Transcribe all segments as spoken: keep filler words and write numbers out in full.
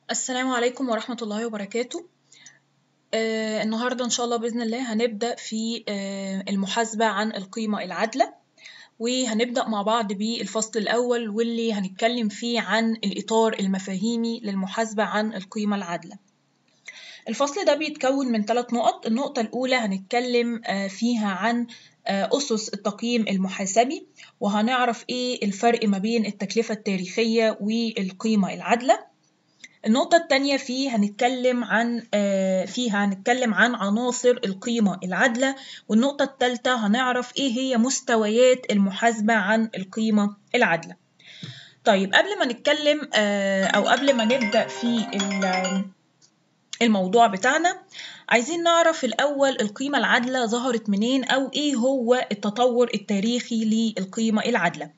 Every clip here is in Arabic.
السلام عليكم ورحمة الله وبركاته. آه النهاردة إن شاء الله بإذن الله هنبدأ في آه المحاسبة عن القيمة العادلة، وهنبدأ مع بعض بالفصل الأول واللي هنتكلم فيه عن الإطار المفاهيمي للمحاسبة عن القيمة العادلة. الفصل ده بيتكون من ثلاث نقط. النقطة الأولى هنتكلم آه فيها عن آه أسس التقييم المحاسبي، وهنعرف إيه الفرق ما بين التكلفة التاريخية والقيمة العادلة. النقطة التانية فيه هنتكلم عن فيها هنتكلم عن عناصر القيمة العادلة، والنقطة التالتة هنعرف إيه هي مستويات المحاسبة عن القيمة العادلة. طيب قبل ما نتكلم أو قبل ما نبدأ في الموضوع بتاعنا، عايزين نعرف الأول القيمة العادلة ظهرت منين، أو إيه هو التطور التاريخي للقيمة العادلة.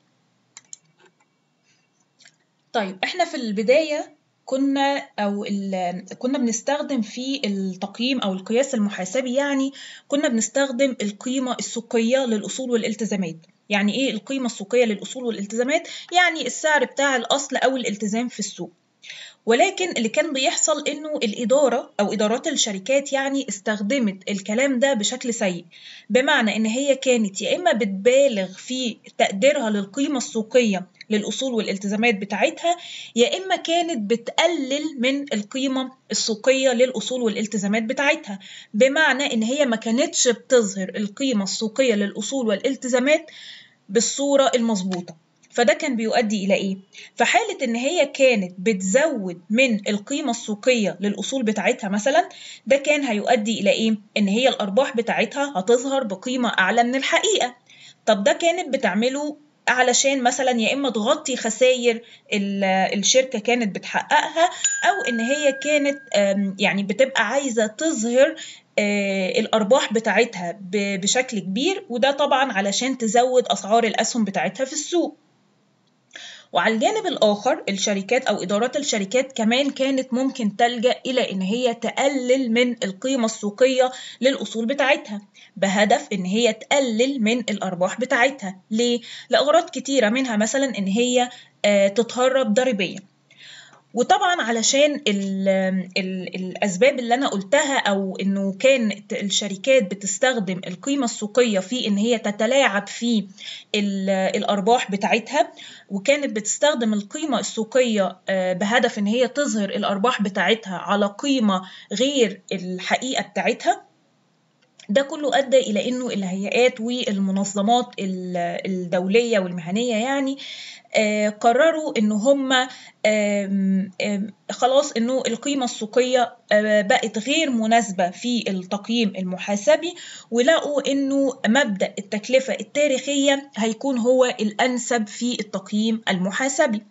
طيب إحنا في البداية كنا أو كنا بنستخدم في التقييم أو القياس المحاسبي، يعني كنا بنستخدم القيمة السوقية للأصول والالتزامات. يعني إيه القيمة السوقية للأصول والالتزامات؟ يعني السعر بتاع الأصل أو الالتزام في السوق. ولكن اللي كان بيحصل إنه الإدارة أو إدارات الشركات يعني استخدمت الكلام ده بشكل سيء، بمعنى إن هي كانت يا إما بتبالغ في تقديرها للقيمة السوقية للأصول والالتزامات بتاعتها، يا إما كانت بتقلل من القيمة السوقية للأصول والالتزامات بتاعتها، بمعنى إن هي ما كانتش بتظهر القيمة السوقية للأصول والالتزامات بالصورة المظبوطة. فده كان بيؤدي إلى إيه؟ في حالة إن هي كانت بتزود من القيمة السوقية للأصول بتاعتها مثلا، ده كان هيؤدي إلى إيه؟ إن هي الأرباح بتاعتها هتظهر بقيمة أعلى من الحقيقة. طب ده كانت بتعمله علشان مثلا يا إما تغطي خسائر الشركة كانت بتحققها، أو إن هي كانت يعني بتبقى عايزة تظهر الأرباح بتاعتها بشكل كبير، وده طبعا علشان تزود أسعار الأسهم بتاعتها في السوق. وعلى الجانب الآخر الشركات أو إدارات الشركات كمان كانت ممكن تلجأ إلى إن هي تقلل من القيمة السوقية للأصول بتاعتها، بهدف إن هي تقلل من الأرباح بتاعتها. ليه؟ لأغراض كتيرة، منها مثلا إن هي تتهرب ضريبيا. وطبعا علشان ال ال الأسباب اللي أنا قلتها، أو إنه كان الشركات بتستخدم القيمة السوقية في إن هي تتلاعب في الأرباح بتاعتها، وكانت بتستخدم القيمة السوقية بهدف إن هي تظهر الأرباح بتاعتها على قيمة غير الحقيقة بتاعتها. ده كله أدى إلى إنه الهيئات والمنظمات الدولية والمهنية يعني آه قرروا إنه هم آه آه خلاص إنه القيمة السوقية آه بقت غير مناسبة في التقييم المحاسبي، ولقوا إنه مبدأ التكلفة التاريخية هيكون هو الأنسب في التقييم المحاسبي.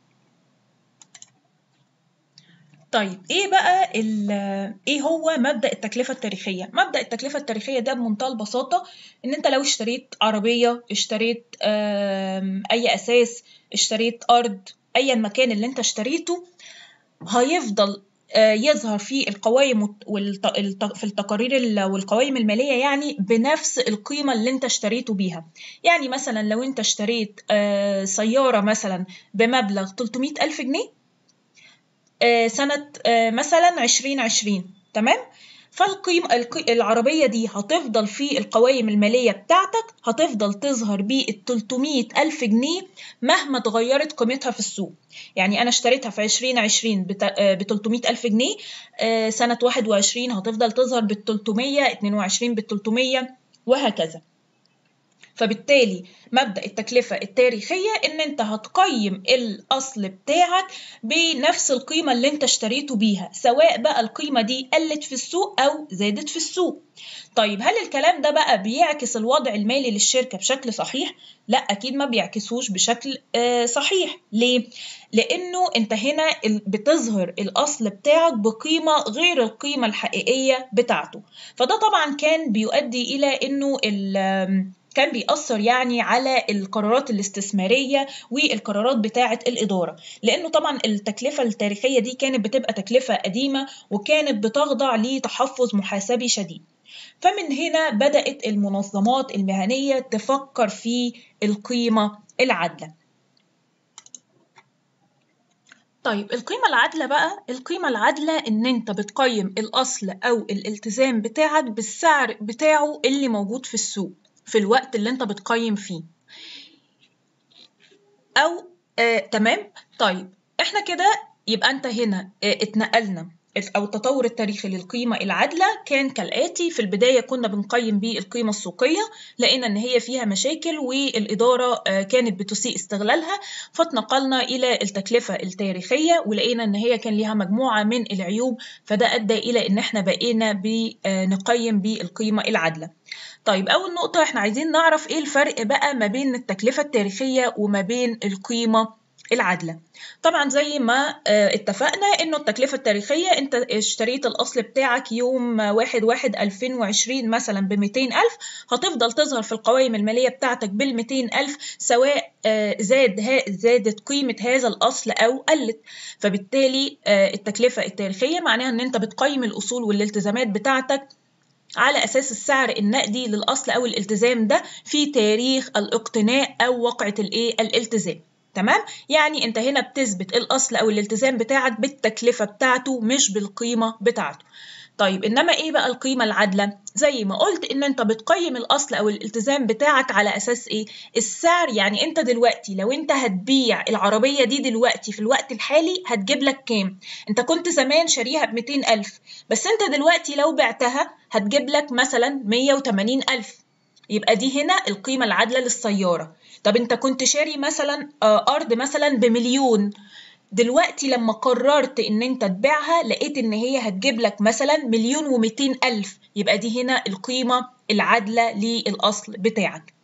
طيب إيه بقى إيه هو مبدأ التكلفة التاريخية؟ مبدأ التكلفة التاريخية ده بمنتهى البساطة إن أنت لو اشتريت عربية، اشتريت أي أساس، اشتريت أرض، أي مكان اللي أنت اشتريته، هيفضل يظهر في القوائم في التقارير والقوائم المالية يعني بنفس القيمة اللي أنت اشتريته بيها. يعني مثلا لو أنت اشتريت سيارة مثلا بمبلغ ثلاثمائة ألف جنيه سنة مثلا عشرين عشرين، تمام؟ فالقيمة العربية دي هتفضل في القوائم المالية بتاعتك هتفضل تظهر بالثلاثمائة ألف جنيه مهما تغيرت قيمتها في السوق. يعني أنا اشتريتها في عشرين عشرين بثلاثمائة ألف جنيه، سنة واحد وعشرين هتفضل تظهر بالثلاثمائة، اثنين وعشرين بالثلاثمائة، وهكذا. فبالتالي مبدأ التكلفة التاريخية إن أنت هتقيم الأصل بتاعك بنفس القيمة اللي أنت اشتريته بيها، سواء بقى القيمة دي قلت في السوق أو زادت في السوق. طيب هل الكلام ده بقى بيعكس الوضع المالي للشركة بشكل صحيح؟ لا، أكيد ما بيعكسوش بشكل آه صحيح. ليه؟ لأنه أنت هنا بتظهر الأصل بتاعك بقيمة غير القيمة الحقيقية بتاعته. فده طبعا كان بيؤدي إلى أنه كان بيأثر يعني على القرارات الاستثمارية والقرارات بتاعة الإدارة، لأنه طبعا التكلفة التاريخية دي كانت بتبقى تكلفة قديمة وكانت بتخضع لتحفظ محاسبي شديد. فمن هنا بدأت المنظمات المهنية تفكر في القيمة العادلة. طيب القيمة العادلة بقى، القيمة العادلة إن أنت بتقيم الأصل أو الالتزام بتاعك بالسعر بتاعه اللي موجود في السوق في الوقت اللي أنت بتقيم فيه. أو آه تمام؟ طيب إحنا كده يبقى أنت هنا آه اتنقلنا أو التطور التاريخي للقيمة العادلة كان كالآتي: في البداية كنا بنقيم بالقيمة السوقية، لقينا إن هي فيها مشاكل والإدارة كانت بتسيء استغلالها، فاتنقلنا إلى التكلفة التاريخية ولقينا إن هي كان ليها مجموعة من العيوب، فده أدى إلى إن إحنا بقينا بنقيم بالقيمة العادلة. طيب أول نقطة إحنا عايزين نعرف إيه الفرق بقى ما بين التكلفة التاريخية وما بين القيمة العادلة. طبعا زي ما اتفقنا إنه التكلفة التاريخية أنت اشتريت الأصل بتاعك يوم واحد واحد ألفين وعشرين مثلا بميتين ألف، هتفضل تظهر في القوائم المالية بتاعتك بالميتين ألف سواء زاد زادت قيمة هذا الأصل أو قلت. فبالتالي التكلفة التاريخية معناها إن أنت بتقيم الأصول والالتزامات بتاعتك على أساس السعر النقدي للأصل أو الالتزام ده في تاريخ الاقتناء أو وقعة الإيه الالتزام. تمام؟ يعني أنت هنا بتثبت الأصل أو الالتزام بتاعك بالتكلفة بتاعته مش بالقيمة بتاعته. طيب إنما إيه بقى القيمة العادلة؟ زي ما قلت إن أنت بتقيم الأصل أو الالتزام بتاعك على أساس إيه؟ السعر. يعني أنت دلوقتي لو أنت هتبيع العربية دي دلوقتي في الوقت الحالي هتجيب لك كام؟ أنت كنت زمان شاريها بميتين ألف، بس أنت دلوقتي لو بعتها هتجيب لك مثلا مية وتمانين ألف، يبقى دي هنا القيمة العادلة للسيارة. طب أنت كنت شاري مثلا أرض مثلا بمليون، دلوقتي لما قررت ان انت تبيعها لقيت ان هي هتجيب لك مثلا مليون ومئتين الف، يبقى دي هنا القيمة العادلة للأصل بتاعك.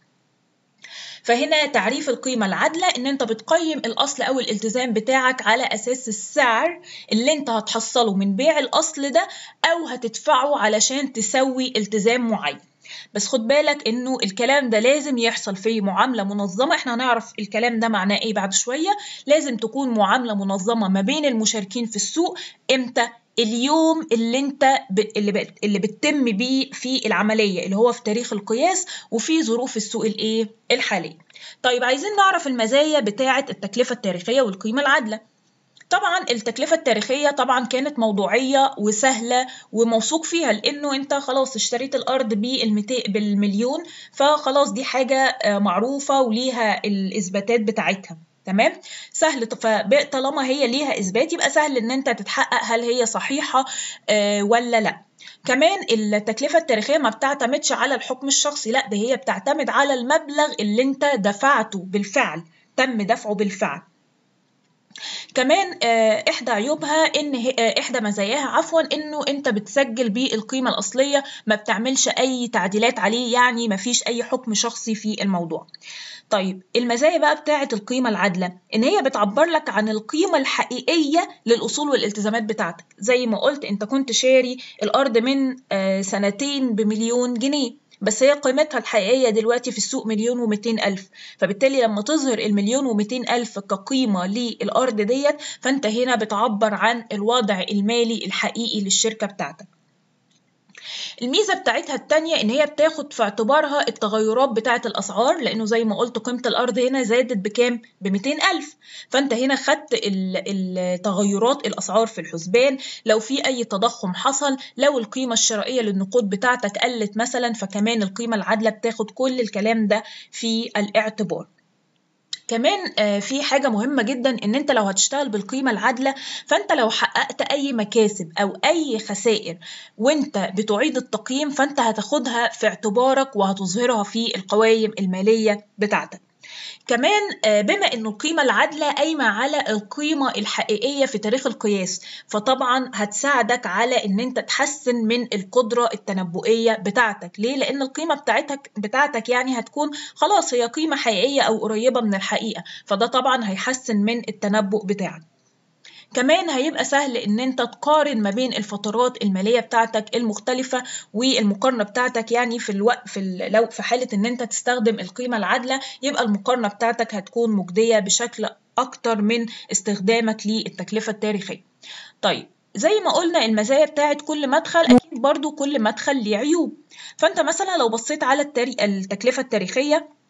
فهنا تعريف القيمة العادلة ان انت بتقيم الأصل او الالتزام بتاعك على أساس السعر اللي انت هتحصله من بيع الأصل ده او هتدفعه علشان تسوي التزام معين. بس خد بالك انه الكلام ده لازم يحصل في معاملة منظمة، احنا هنعرف الكلام ده معناه ايه بعد شوية. لازم تكون معاملة منظمة ما بين المشاركين في السوق. امتى؟ اليوم اللي انت ب... اللي, ب... اللي بتتم بيه في العملية اللي هو في تاريخ القياس وفي ظروف السوق الايه الحالية. طيب عايزين نعرف المزايا بتاعة التكلفة التاريخية والقيمة العادلة. طبعا التكلفة التاريخية طبعا كانت موضوعية وسهلة وموثوق فيها، لأنه أنت خلاص اشتريت الأرض بالمليون، فخلاص دي حاجة معروفة وليها الإثباتات بتاعتها. تمام؟ سهل، فطالما هي ليها إثبات يبقى سهل إن أنت تتحقق هل هي صحيحة ولا لأ. كمان التكلفة التاريخية ما بتعتمدش على الحكم الشخصي، لأ ده هي بتعتمد على المبلغ اللي أنت دفعته بالفعل، تم دفعه بالفعل. كمان إحدى عيوبها إن إحدى مزاياها عفوا إنه أنت بتسجل بالقيمة الأصلية، ما بتعملش أي تعديلات عليه، يعني ما فيش أي حكم شخصي في الموضوع. طيب المزايا بقى بتاعة القيمة العادلة إن هي بتعبر لك عن القيمة الحقيقية للأصول والالتزامات بتاعتك. زي ما قلت أنت كنت شاري الأرض من سنتين بمليون جنيه، بس هي قيمتها الحقيقية دلوقتي في السوق مليون ومئتين ألف، فبالتالي لما تظهر المليون ومئتين ألف كقيمة للأرض ديت فأنت هنا بتعبر عن الوضع المالي الحقيقي للشركة بتاعتك. الميزة بتاعتها التانية إن هي بتاخد في اعتبارها التغيرات بتاعة الأسعار، لأنه زي ما قلت قيمة الأرض هنا زادت بكام؟ بمئتين ألف، فأنت هنا خدت التغيرات الأسعار في الحسبان. لو في أي تضخم حصل، لو القيمة الشرائية للنقود بتاعتك قلت مثلا، فكمان القيمة العادلة بتاخد كل الكلام ده في الاعتبار. كمان في حاجة مهمة جدا إن أنت لو هتشتغل بالقيمة العادلة فأنت لو حققت أي مكاسب أو أي خسائر وأنت بتعيد التقييم فأنت هتاخدها في اعتبارك وهتظهرها في القوائم المالية بتاعتك. كمان بما أن القيمة العادلة قايمة على القيمة الحقيقية في تاريخ القياس، فطبعا هتساعدك على أن أنت تحسن من القدرة التنبؤية بتاعتك. ليه؟ لأن القيمة بتاعتك, بتاعتك يعني هتكون خلاص هي قيمة حقيقية أو قريبة من الحقيقة، فده طبعا هيحسن من التنبؤ بتاعك. كمان هيبقى سهل ان انت تقارن ما بين الفترات الماليه بتاعتك المختلفه والمقارنه بتاعتك، يعني في الوقت في لو في حاله ان انت تستخدم القيمه العادله يبقى المقارنه بتاعتك هتكون مجديه بشكل اكتر من استخدامك للتكلفه التاريخيه. طيب زي ما قلنا المزايا بتاعت كل مدخل اكيد برضو كل مدخل ليه عيوب. فانت مثلا لو بصيت على التاريخ التكلفه التاريخيه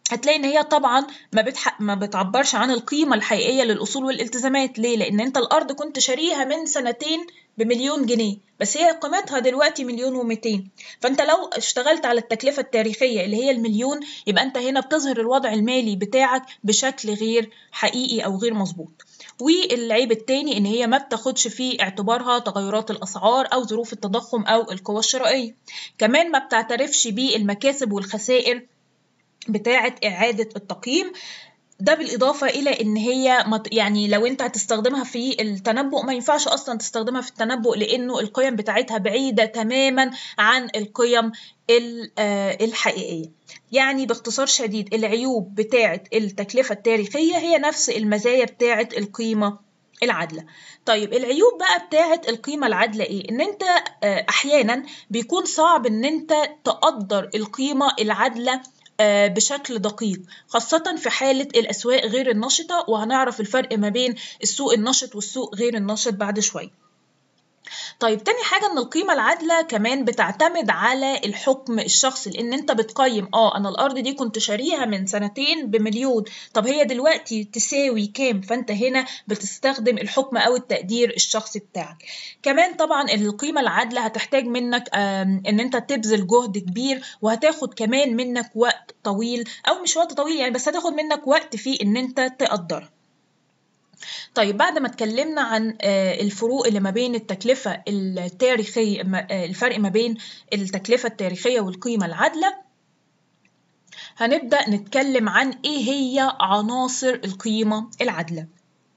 هتلاقي ان هي طبعا ما بتح... ما بتعبرش عن القيمه الحقيقيه للاصول والالتزامات. ليه؟ لان انت الارض كنت شاريها من سنتين بمليون جنيه، بس هي قيمتها دلوقتي مليون ومئتين. فانت لو اشتغلت على التكلفه التاريخيه اللي هي المليون، يبقى انت هنا بتظهر الوضع المالي بتاعك بشكل غير حقيقي او غير مظبوط. والعيب التاني ان هي ما بتاخدش في اعتبارها تغيرات الاسعار او ظروف التضخم او القوى الشرائيه. كمان ما بتعترفش بالمكاسب والخسائر بتاعة إعادة التقييم. ده بالإضافة إلى إن هي يعني لو أنت هتستخدمها في التنبؤ ما ينفعش أصلا تستخدمها في التنبؤ، لأنه القيم بتاعتها بعيدة تماما عن القيم الحقيقية. يعني باختصار شديد العيوب بتاعة التكلفة التاريخية هي نفس المزايا بتاعة القيمة العادلة. طيب العيوب بقى بتاعة القيمة العادلة إيه؟ إن أنت أحيانا بيكون صعب إن أنت تقدر القيمة العادلة بشكل دقيق، خاصة في حالة الأسواق غير النشطة، وهنعرف الفرق ما بين السوق النشط والسوق غير النشط بعد شوية. طيب تاني حاجة ان القيمة العادلة كمان بتعتمد على الحكم الشخصي، لان انت بتقيم اه انا الارض دي كنت شاريها من سنتين بمليون، طب هي دلوقتي تساوي كام؟ فانت هنا بتستخدم الحكم او التقدير الشخصي بتاعك. كمان طبعا القيمة العادلة هتحتاج منك ان انت تبذل جهد كبير، وهتاخد كمان منك وقت طويل، او مش وقت طويل يعني، بس هتاخد منك وقت في ان انت تقدرها. طيب بعد ما اتكلمنا عن الفروق اللي ما بين التكلفة التاريخية، الفرق ما بين التكلفة التاريخية والقيمة العادلة، هنبدأ نتكلم عن ايه هي عناصر القيمة العادلة.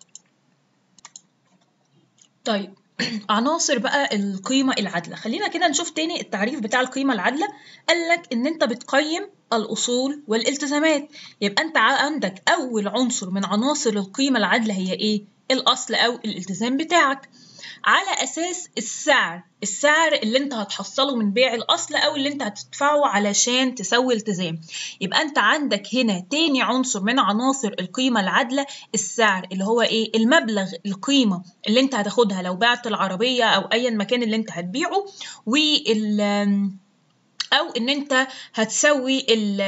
طيب عناصر بقى القيمة العادلة، خلينا كده نشوف تاني التعريف بتاع القيمة العادلة. قالك ان انت بتقيم الأصول والالتزامات، يبقى انت عندك أول عنصر من عناصر القيمة العادلة هي ايه؟ الأصل أو الالتزام بتاعك، على أساس السعر، السعر اللي انت هتحصله من بيع الأصل أو اللي انت هتدفعه علشان تسوي التزام. يبقى انت عندك هنا تاني عنصر من عناصر القيمة العادلة السعر، اللي هو ايه؟ المبلغ، القيمة اللي انت هتاخدها لو بعت العربية أو أي مكان اللي انت هتبيعه، وال أو ان انت هتسوي ال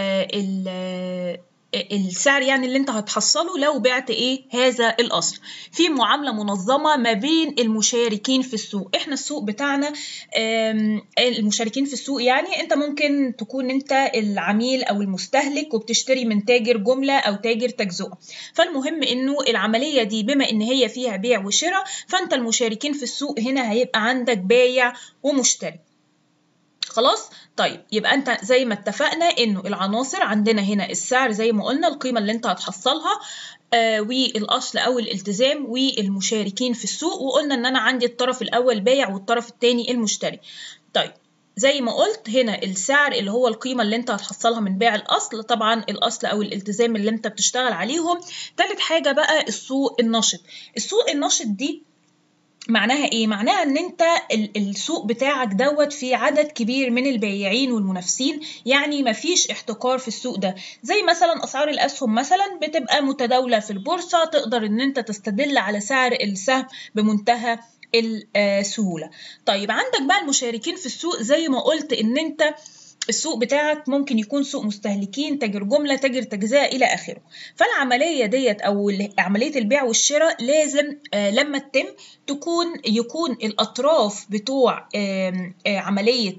ال السعر يعني اللي انت هتحصله لو بعت ايه هذا الاصل، في معامله منظمه ما بين المشاركين في السوق. احنا السوق بتاعنا المشاركين في السوق يعني انت ممكن تكون انت العميل او المستهلك وبتشتري من تاجر جمله او تاجر تجزئه. فالمهم انه العمليه دي بما ان هي فيها بيع وشراء، فانت المشاركين في السوق هنا هيبقى عندك بايع ومشتري. خلاص؟ طيب يبقى انت زي ما اتفقنا انه العناصر عندنا هنا السعر زي ما قلنا، القيمة اللي انت هتحصلها، آه والاصل او الالتزام، والمشاركين في السوق، وقلنا ان انا عندي الطرف الاول بايع والطرف الثاني المشتري. طيب زي ما قلت هنا السعر اللي هو القيمة اللي انت هتحصلها من بيع الأصل، طبعا الأصل أو الالتزام اللي انت بتشتغل عليهم. ثالث حاجة بقى السوق النشط. السوق النشط دي معناها ايه؟ معناها ان انت السوق بتاعك دوت في عدد كبير من البياعين والمنافسين، يعني مفيش احتكار في السوق ده. زي مثلا اسعار الاسهم مثلا بتبقى متداولة في البورصة، تقدر ان انت تستدل على سعر السهم بمنتهى السهولة. طيب عندك بقى المشاركين في السوق، زي ما قلت ان انت السوق بتاعك ممكن يكون سوق مستهلكين، تاجر جملة، تاجر تجزئة إلى آخره. فالعملية ديت أو عملية البيع والشراء لازم آه لما تتم تكون يكون الأطراف بتوع آه آه عملية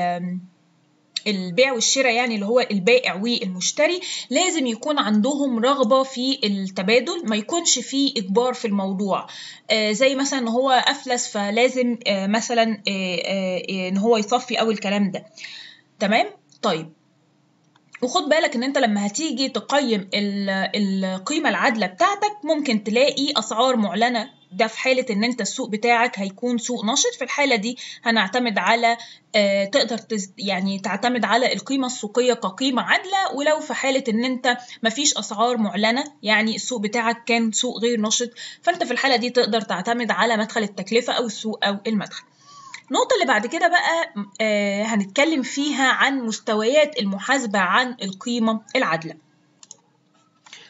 البيع والشراء، يعني اللي هو البائع والمشتري، لازم يكون عندهم رغبة في التبادل، ما يكونش فيه إجبار في الموضوع. آه زي مثلا إن هو أفلس فلازم آه مثلا آه آه إن هو يصفي أو الكلام ده. تمام؟ طيب وخد بالك ان انت لما هتيجي تقيم القيمة العادلة بتاعتك ممكن تلاقي اسعار معلنة، ده في حالة ان انت السوق بتاعك هيكون سوق نشط. في الحالة دي هنعتمد على آه تقدر تز يعني تعتمد على القيمة السوقية كقيمة عادلة. ولو في حالة ان انت مفيش اسعار معلنة، يعني السوق بتاعك كان سوق غير نشط، فانت في الحالة دي تقدر تعتمد على مدخل التكلفة او السوق او المدخل. النقطة اللي بعد كده بقى آه هنتكلم فيها عن مستويات المحاسبة عن القيمة العادلة.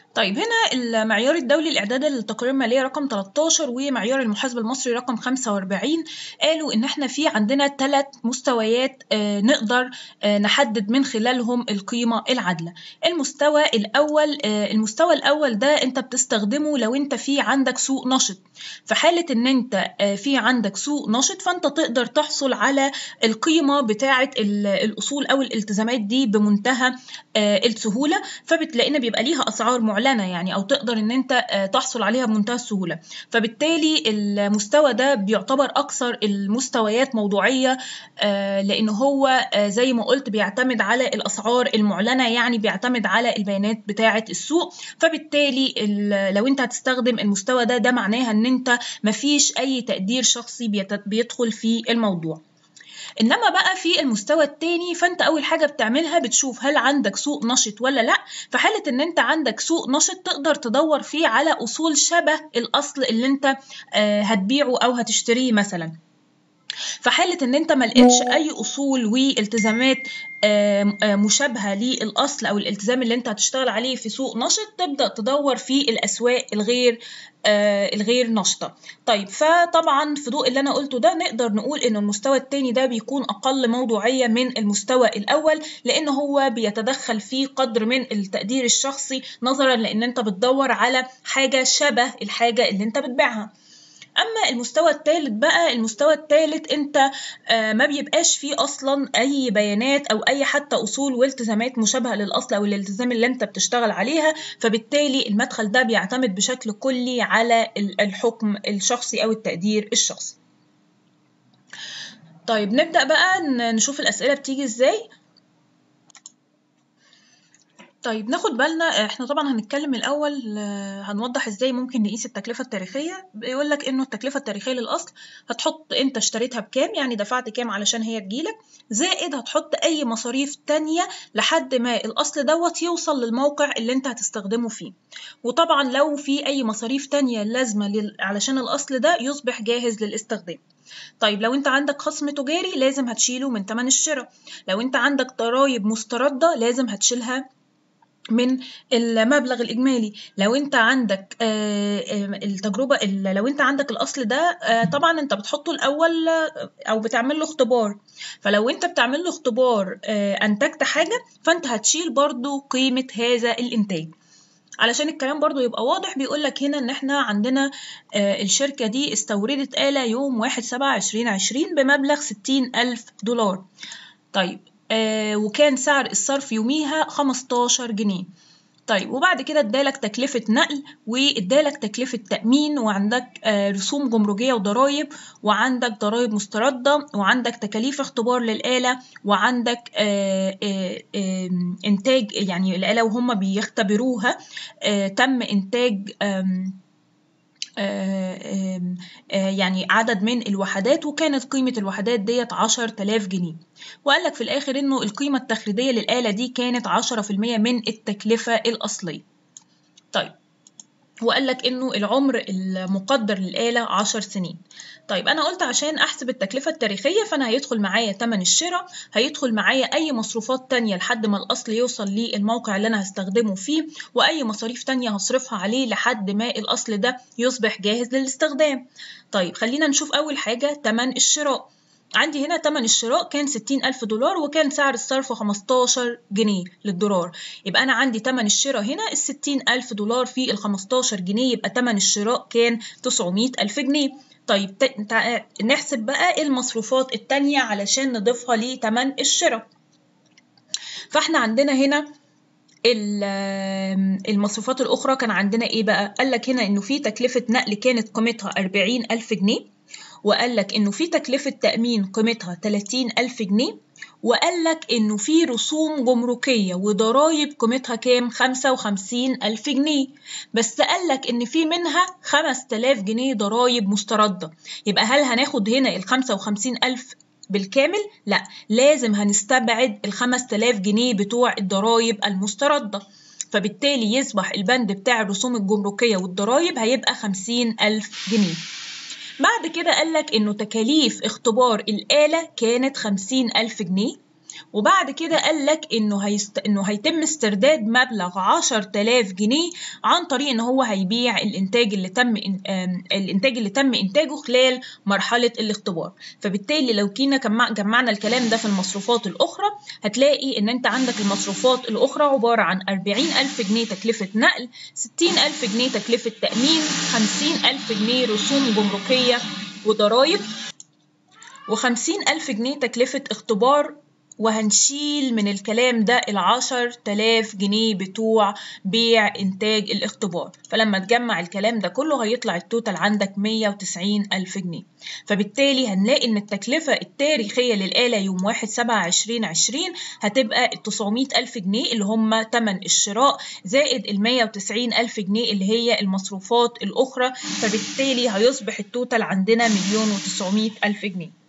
طيب هنا المعيار الدولي لإعداد التقارير المالية رقم تلتاشر ومعيار المحاسبة المصري رقم خمسة وأربعين قالوا إن إحنا في عندنا ثلاث مستويات آه نقدر آه نحدد من خلالهم القيمة العادلة. المستوى الأول آه المستوى الأول ده أنت بتستخدمه لو أنت في عندك سوق نشط. في حالة إن أنت آه في عندك سوق نشط فأنت تقدر تحصل على القيمة بتاعة الأصول أو الالتزامات دي بمنتهى آه السهولة، فبتلاقينا بيبقى ليها أسعار معلنة يعني أو تقدر إن أنت تحصل عليها بمنتهى السهولة. فبالتالي المستوى ده بيعتبر أكثر المستويات موضوعية لأنه هو زي ما قلت بيعتمد على الأسعار المعلنة، يعني بيعتمد على البيانات بتاعة السوق. فبالتالي لو أنت هتستخدم المستوى ده ده معناها إن أنت مفيش أي تقدير شخصي بيدخل في الموضوع. إنما بقى في المستوى التاني فأنت أول حاجة بتعملها بتشوف هل عندك سوق نشط ولا لأ. في حالة إن أنت عندك سوق نشط تقدر تدور فيه على أصول شبه الأصل اللي أنت هتبيعه أو هتشتريه مثلا. في حالة إن أنت ما لقيتش أي أصول والتزامات مشابهة للأصل أو الالتزام اللي أنت هتشتغل عليه في سوق نشط تبدأ تدور في الأسواق الغير الغير نشطة. طيب فطبعا في ضوء اللي أنا قلته ده نقدر نقول إن المستوى التاني ده بيكون أقل موضوعية من المستوى الأول، لأن هو بيتدخل فيه قدر من التقدير الشخصي نظرا لأن أنت بتدور على حاجة شبه الحاجة اللي أنت بتبيعها. أما المستوى الثالث بقى، المستوى الثالث أنت ما بيبقاش فيه أصلا أي بيانات أو أي حتى أصول والتزامات مشابهة للأصل أو الالتزام اللي أنت بتشتغل عليها، فبالتالي المدخل ده بيعتمد بشكل كلي على الحكم الشخصي أو التقدير الشخصي. طيب نبدأ بقى نشوف الأسئلة بتيجي إزاي. طيب ناخد بالنا، احنا طبعا هنتكلم الأول هنوضح ازاي ممكن نقيس التكلفة التاريخية. بيقول لك انه التكلفة التاريخية للأصل هتحط انت اشتريتها بكام، يعني دفعت كام علشان هي تجيلك، زائد هتحط أي مصاريف تانية لحد ما الأصل دوت يوصل للموقع اللي انت هتستخدمه فيه. وطبعا لو في أي مصاريف تانية لازمة علشان الأصل ده يصبح جاهز للاستخدام. طيب لو انت عندك خصم تجاري لازم هتشيله من تمن الشراء. لو انت عندك ضرايب مستردة لازم هتشيلها من المبلغ الإجمالي. لو أنت عندك التجربة لو أنت عندك الأصل ده طبعا أنت بتحطه الأول أو بتعمل له اختبار، فلو أنت بتعمل له اختبار أنتجت حاجة فأنت هتشيل برضو قيمة هذا الإنتاج. علشان الكلام برضو يبقى واضح بيقولك هنا إن إحنا عندنا الشركة دي استوردت آلة يوم واحد سبعة عشرين عشرين بمبلغ ستين ألف دولار. طيب آه وكان سعر الصرف يوميها خمستاشر جنيه. طيب وبعد كده ادالك تكلفة نقل وادالك تكلفة تأمين وعندك آه رسوم جمركية وضرايب وعندك ضرايب مستردة وعندك تكاليف اختبار للآلة وعندك آه آه آه إنتاج، يعني الآلة وهم بيختبروها آه تم إنتاج آه آه آه يعني عدد من الوحدات وكانت قيمة الوحدات ديت عشر تلاف جنيه. وقال لك في الآخر إنه القيمة التخريجية للآلة دي كانت عشرة في المية من التكلفة الأصلية. طيب وقال لك إنه العمر المقدر للآلة عشر سنين. طيب أنا قلت عشان أحسب التكلفة التاريخية فأنا هيدخل معايا تمن الشراء، هيدخل معايا أي مصروفات تانية لحد ما الأصل يوصل للموقع اللي أنا هستخدمه فيه، وأي مصاريف تانية هصرفها عليه لحد ما الأصل ده يصبح جاهز للاستخدام. طيب خلينا نشوف أول حاجة تمن الشراء. عندي هنا تمن الشراء كان ستين ألف دولار وكان سعر الصرف خمستاشر جنيه للدولار، يبقى أنا عندي تمن الشراء هنا الستين ألف دولار في الخمستاشر جنيه، يبقى تمن الشراء كان تسعمية ألف جنيه. طيب نحسب بقى المصروفات التانية علشان نضيفها لتمن الشراء. فاحنا عندنا هنا المصروفات الأخرى كان عندنا إيه بقى؟ قال لك هنا إنه في تكلفة نقل كانت قيمتها أربعين ألف جنيه، وقال لك إنه في تكلفة تأمين قيمتها تلاتين ألف جنيه، وقال لك إنه في رسوم جمركية وضرايب قيمتها كام؟ خمسة وخمسين ألف جنيه، بس قال لك إن في منها خمس تلاف جنيه ضرايب مستردة. يبقى هل هناخد هنا ال خمسة وخمسين ألف بالكامل؟ لا، لازم هنستبعد ال خمس تلاف جنيه بتوع الضرايب المستردة، فبالتالي يصبح البند بتاع الرسوم الجمركية والضرايب هيبقى خمسين ألف جنيه. بعد كده قال لك إنه تكاليف اختبار الآلة كانت خمسين ألف جنيه، وبعد كده قال لك إنه هيست... إنه هيتم استرداد مبلغ عشرة آلاف جنيه عن طريق إن هو هيبيع الإنتاج اللي تم إن... الإنتاج اللي تم إنتاجه خلال مرحلة الاختبار. فبالتالي لو كنا جمعنا الكلام ده في المصروفات الأخرى هتلاقي إن أنت عندك المصروفات الأخرى عبارة عن أربعين ألف جنيه تكلفة نقل، ستين ألف جنيه تكلفة تأمين، خمسين ألف جنيه رسوم جمركية وضرائب، وخمسين ألف جنيه تكلفة اختبار. وهنشيل من الكلام ده العشر تلاف جنيه بتوع بيع إنتاج الاختبار. فلما تجمع الكلام ده كله هيطلع التوتال عندك مية وتسعين ألف جنيه. فبالتالي هنلاقي إن التكلفة التاريخية للآلة يوم واحد سبعة عشرين عشرين هتبقى التسعمية ألف جنيه اللي هم تمن الشراء زائد المية وتسعين ألف جنيه اللي هي المصروفات الأخرى. فبالتالي هيصبح التوتال عندنا مليون وتسعمية ألف جنيه.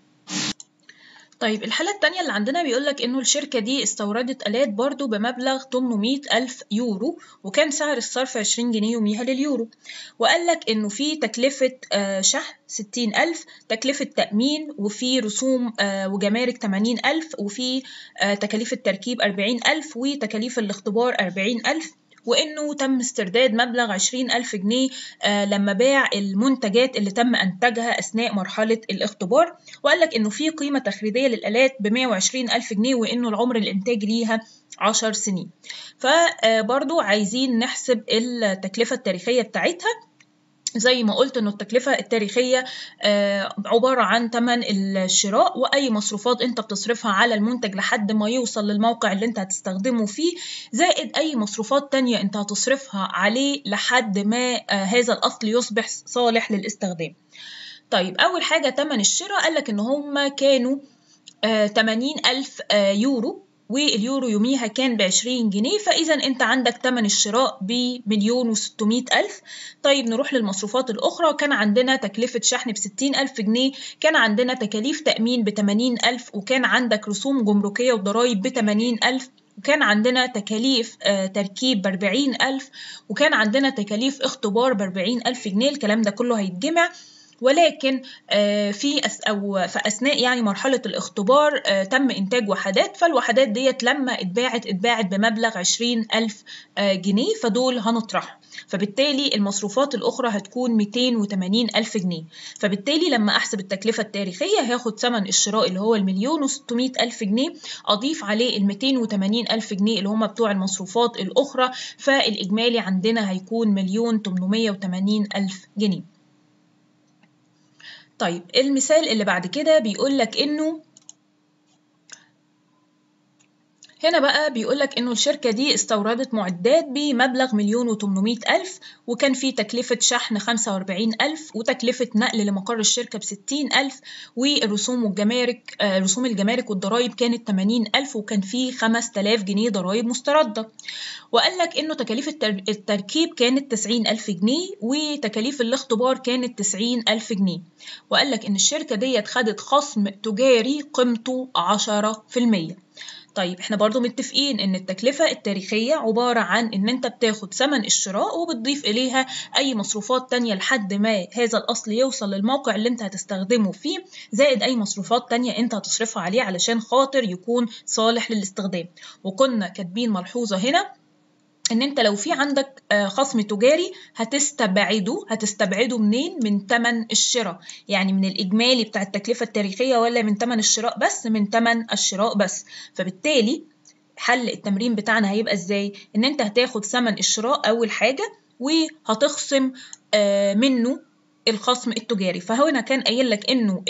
طيب الحالة التانية اللي عندنا بيقولك إنه الشركة دي استوردت آلات برضو بمبلغ تمنمية ألف يورو، وكان سعر الصرف عشرين جنيه يوميها لليورو. وقالك إنه في تكلفة شحن ستين ألف، تكلفة تأمين، وفي رسوم وجمارك تمانين ألف، وفي تكاليف التركيب أربعين ألف، وتكاليف الاختبار أربعين ألف، وإنه تم استرداد مبلغ عشرين ألف جنيه آه لما باع المنتجات اللي تم إنتاجها أثناء مرحلة الاختبار. وقال لك إنه في قيمة تخريبية للآلات بمية وعشرين ألف جنيه، وإنه العمر الإنتاج ليها عشر سنين. فبرضو عايزين نحسب التكلفة التاريخية بتاعتها. زي ما قلت إنه التكلفة التاريخية عبارة عن تمن الشراء وأي مصروفات أنت بتصرفها على المنتج لحد ما يوصل للموقع اللي أنت هتستخدمه فيه، زائد أي مصروفات تانية أنت هتصرفها عليه لحد ما هذا الأصل يصبح صالح للاستخدام. طيب أول حاجة تمن الشراء قالك إن هم كانوا تمانين ألف يورو، واليورو يوميها كان بعشرين جنيه، فإذا أنت عندك تمن الشراء بمليون وستمية ألف. طيب نروح للمصروفات الأخرى. كان عندنا تكلفة شحن بستين ألف جنيه، كان عندنا تكاليف تأمين بتمانين ألف، وكان عندك رسوم جمركية وضرائب بتمانين ألف، وكان عندنا تكاليف تركيب بأربعين ألف، وكان عندنا تكاليف اختبار بأربعين ألف جنيه. الكلام ده كله هيتجمع، ولكن في أس أو في أثناء يعني مرحلة الاختبار تم إنتاج وحدات، فالوحدات ديت لما اتباعت اتباعت بمبلغ عشرين ألف جنيه، فدول هنطرحهم. فبالتالي المصروفات الأخرى هتكون ميتين وتمانين ألف جنيه. فبالتالي لما أحسب التكلفة التاريخية هاخد ثمن الشراء اللي هو المليون وستمية ألف جنيه، أضيف عليه الميتين وتمانين ألف جنيه اللي هم بتوع المصروفات الأخرى، فالإجمالي عندنا هيكون مليون تمنمية وتمانين ألف جنيه. طيب المثال اللي بعد كده بيقولك إنه هنا بقى بيقولك إنه الشركة دي استوردت معدات بمبلغ مليون وتمنمية ألف، وكان في تكلفة شحن خمسة وأربعين ألف، وتكلفة نقل لمقر الشركة بستين ألف، والرسوم والجمارك آه رسوم الجمارك والضرائب كانت تمانين ألف، وكان في خمسة آلاف جنيه ضرائب مستردة. وقال لك إنه تكاليف التركيب كانت تسعين ألف جنيه، وتكاليف الاختبار كانت تسعين ألف جنيه. وقال لك إن الشركة ديت خدت خصم تجاري قيمته عشرة في المية. طيب احنا برضو متفقين ان التكلفة التاريخية عبارة عن ان انت بتاخد ثمن الشراء وبتضيف اليها اي مصروفات تانية لحد ما هذا الاصل يوصل للموقع اللي انت هتستخدمه فيه، زائد اي مصروفات تانية انت هتصرفها عليه علشان خاطر يكون صالح للاستخدام. وكنا كاتبين ملحوظة هنا ان انت لو في عندك خصم تجاري هتستبعده هتستبعده منين؟ من تمن الشراء، يعني من الاجمالي بتاع التكلفة التاريخية، ولا من تمن الشراء بس؟ من تمن الشراء بس. فبالتالي حل التمرين بتاعنا هيبقى ازاي؟ ان انت هتاخد ثمن الشراء اول حاجة وهتخصم منه الخصم التجاري. فهنا كان قايل لك انه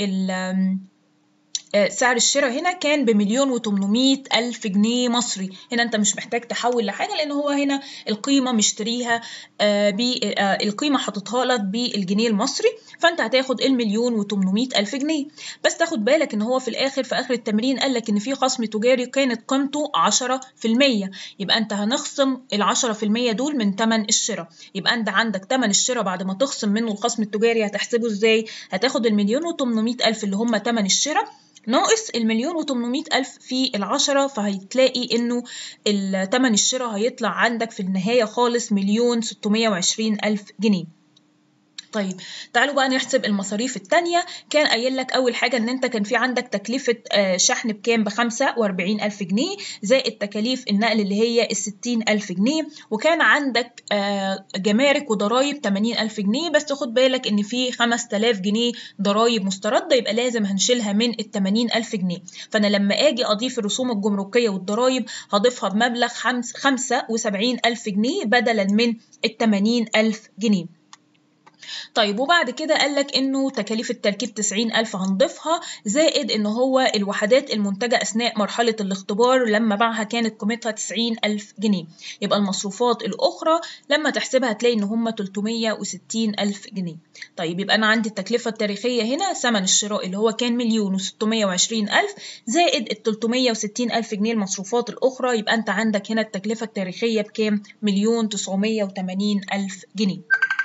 سعر الشراء هنا كان بمليون وتمنمية ألف جنيه مصري. هنا أنت مش محتاج تحول لحاجة، لأن هو هنا القيمة مشتريها القيمة حاططها لك بالجنيه المصري، فأنت هتاخد المليون وتمنمية ألف جنيه. بس تاخد بالك إن هو في الآخر في آخر التمرين قال لك إن في خصم تجاري كانت قيمته عشرة في المية، يبقى أنت هنخصم العشرة في المية دول من تمن الشراء. يبقى أنت عندك تمن الشراء بعد ما تخصم منه الخصم التجاري هتحسبه إزاي؟ هتاخد المليون وتمنمية ألف اللي هم تمن الشراء ناقص المليون وتمنمية ألف في العشرة، فهتلاقي إنه التمن الشراء هيطلع عندك في النهاية خالص مليون ستمية وعشرين ألف جنيه. طيب تعالوا بقى نحسب المصاريف التانية. كان قايل لك أول حاجة إن أنت كان في عندك تكلفة شحن بكام؟ بخمسة وأربعين ألف جنيه، زائد تكاليف النقل اللي هي الستين ألف جنيه، وكان عندك جمارك وضرايب تمانين ألف جنيه. بس خد بالك إن في خمسة آلاف جنيه ضرايب مستردة، يبقى لازم هنشيلها من ال تمانين ألف جنيه. فأنا لما أجي أضيف الرسوم الجمركية والضرايب هضيفها بمبلغ خمسة وسبعين ألف جنيه بدلا من ال تمانين ألف جنيه. طيب وبعد كده قال لك إنه تكاليف التركيب تسعين ألف هنضيفها، زائد إن هو الوحدات المنتجة أثناء مرحلة الاختبار لما باعها كانت قيمتها تسعين ألف جنيه. يبقى المصروفات الأخرى لما تحسبها هتلاقي إن هم تلتمية وستين ألف جنيه. طيب يبقى أنا عندي التكلفة التاريخية هنا ثمن الشراء اللي هو كان مليون وستمية وعشرين ألف، زائد ال تلتمية وستين ألف جنيه المصروفات الأخرى، يبقى أنت عندك هنا التكلفة التاريخية بكام؟ مليون تسعمية وتمانين ألف جنيه.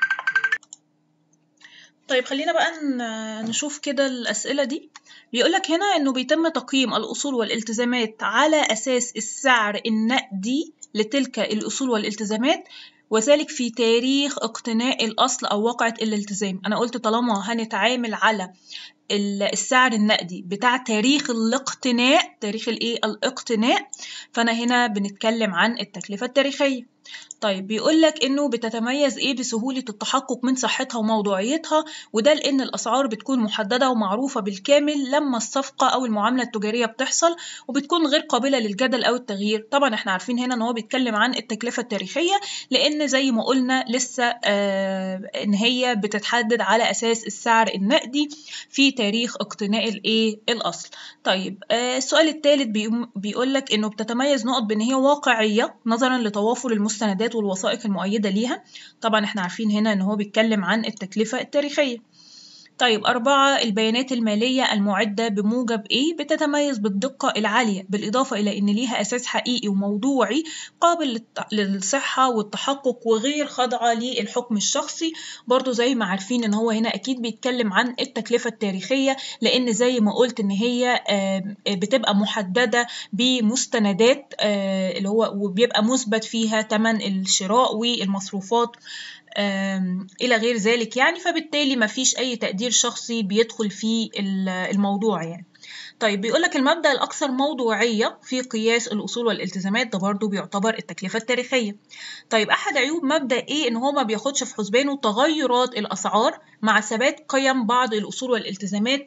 طيب خلينا بقى نشوف كده الأسئلة دي. بيقولك هنا إنه بيتم تقييم الأصول والالتزامات على أساس السعر النقدي لتلك الأصول والالتزامات، وذلك في تاريخ اقتناء الأصل أو واقعة الالتزام. أنا قلت طالما هنتعامل على السعر النقدي بتاع تاريخ الاقتناء، تاريخ الايه؟ الاقتناء، فأنا هنا بنتكلم عن التكلفة التاريخية. طيب بيقول لك إنه بتتميز إيه بسهولة التحقق من صحتها وموضوعيتها، وده لأن الأسعار بتكون محددة ومعروفة بالكامل لما الصفقة أو المعاملة التجارية بتحصل، وبتكون غير قابلة للجدل أو التغيير. طبعا إحنا عارفين هنا إن هو بيتكلم عن التكلفة التاريخية، لأن زي ما قلنا لسه آه إن هي بتتحدد على أساس السعر النقدي في تاريخ اقتناء الإيه؟ الأصل. طيب آه السؤال الثالث بيقول لك إنه بتتميز نقط بإن هي واقعية نظرا لتوافر المستندات والوثائق المؤيدة ليها. طبعا احنا عارفين هنا ان هو بيتكلم عن التكلفة التاريخية. طيب أربعة، البيانات المالية المعدة بموجب إيه بتتميز بالدقة العالية، بالإضافة إلى إن ليها أساس حقيقي وموضوعي قابل للصحة والتحقق وغير خاضعة للحكم الشخصي. برضو زي ما عارفين إن هو هنا أكيد بيتكلم عن التكلفة التاريخية، لأن زي ما قلت إن هي بتبقى محددة بمستندات اللي هو وبيبقى مثبت فيها ثمن الشراء والمصروفات إلى غير ذلك يعني، فبالتالي ما فيش أي تقدير شخصي بيدخل في الموضوع يعني. طيب بيقولك المبدأ الأكثر موضوعية في قياس الأصول والالتزامات ده برضو بيعتبر التكلفة التاريخية. طيب أحد عيوب مبدأ إيه إن هو ما بياخدش في حسبانه تغيرات الأسعار مع ثبات قيم بعض الأصول والالتزامات،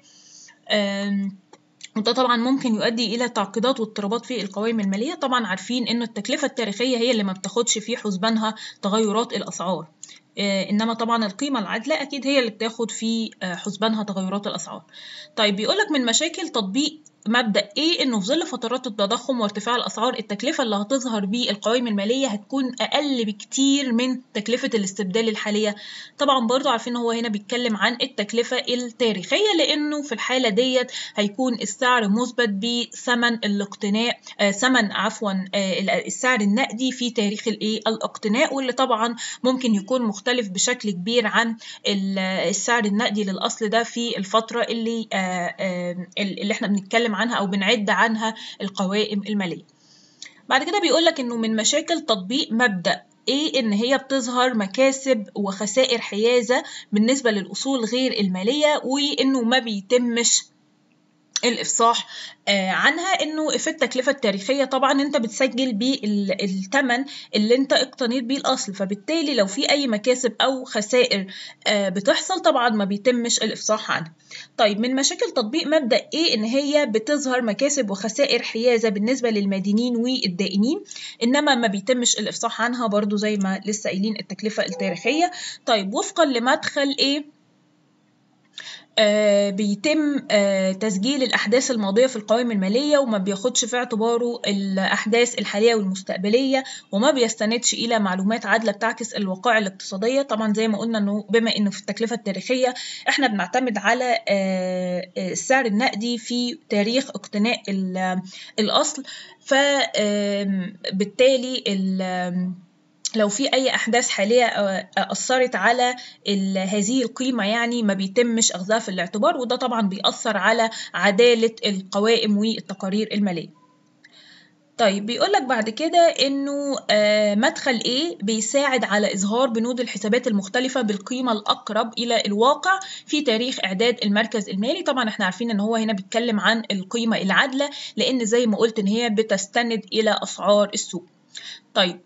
وده طبعا ممكن يؤدي إلى تعقيدات واضطرابات في القوائم المالية. طبعا عارفين إن التكلفة التاريخية هي اللي ما بتاخدش في حسبانها تغيرات الأسعار، إنما طبعا القيمة العادلة أكيد هي اللي بتاخد في حسبانها تغيرات الأسعار. طيب بيقولك من مشاكل تطبيق مبدأ إيه إنه في ظل فترات التضخم وارتفاع الأسعار التكلفة اللي هتظهر بيه القوائم المالية هتكون أقل بكتير من تكلفة الاستبدال الحالية. طبعا برضو عارفين هو هنا بيتكلم عن التكلفة التاريخية، لأنه في الحالة ديت هيكون السعر مثبت بثمن الاقتناء آه ثمن عفوا آه السعر النقدي في تاريخ الإيه؟ الاقتناء، واللي طبعا ممكن يكون مختلف بشكل كبير عن السعر النقدي للأصل ده في الفترة اللي آه آه اللي احنا بنتكلم عنها أو بنعد عنها القوائم المالية. بعد كده بيقولك إنه من مشاكل تطبيق مبدأ إيه إن هي بتظهر مكاسب وخسائر حيازة بالنسبة للأصول غير المالية، وإنه ما بيتمش الإفصاح عنها. إنه في التكلفة التاريخية طبعا أنت بتسجل بالثمن اللي أنت اقتنيت بيه الأصل، فبالتالي لو في أي مكاسب أو خسائر بتحصل طبعا ما بيتمش الإفصاح عنها. طيب من مشاكل تطبيق مبدأ إيه إن هي بتظهر مكاسب وخسائر حيازة بالنسبة للمدينين والدائنين، إنما ما بيتمش الإفصاح عنها برضو زي ما لسه قايلين التكلفة التاريخية. طيب وفقا لمدخل إيه آه بيتم آه تسجيل الأحداث الماضية في القوائم المالية، وما بياخدش في اعتباره الأحداث الحالية والمستقبلية، وما بيستندش إلى معلومات عادلة بتعكس الوقائع الاقتصادية. طبعا زي ما قلنا إنه بما إنه في التكلفة التاريخية إحنا بنعتمد على آه السعر النقدي في تاريخ اقتناء الأصل، فبالتالي لو في أي أحداث حالية أثرت على هذه القيمة يعني ما بيتمش أخذها في الاعتبار، وده طبعا بيأثر على عدالة القوائم والتقارير المالية. طيب بيقول لك بعد كده إنه آه، مدخل A بيساعد على إظهار بنود الحسابات المختلفة بالقيمة الأقرب إلى الواقع في تاريخ إعداد المركز المالي. طبعا احنا عارفين إن هو هنا بيتكلم عن القيمة العادلة، لأن زي ما قلت إن هي بتستند إلى أسعار السوق. طيب